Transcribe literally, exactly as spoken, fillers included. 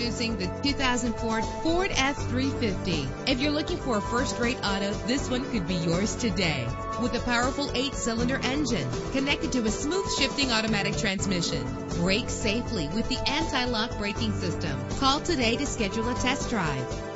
Introducing the two thousand four Ford F three fifty. If you're looking for a first-rate auto, this one could be yours today. With a powerful eight-cylinder engine connected to a smooth shifting automatic transmission. Brake safely with the anti-lock braking system. Call today to schedule a test drive.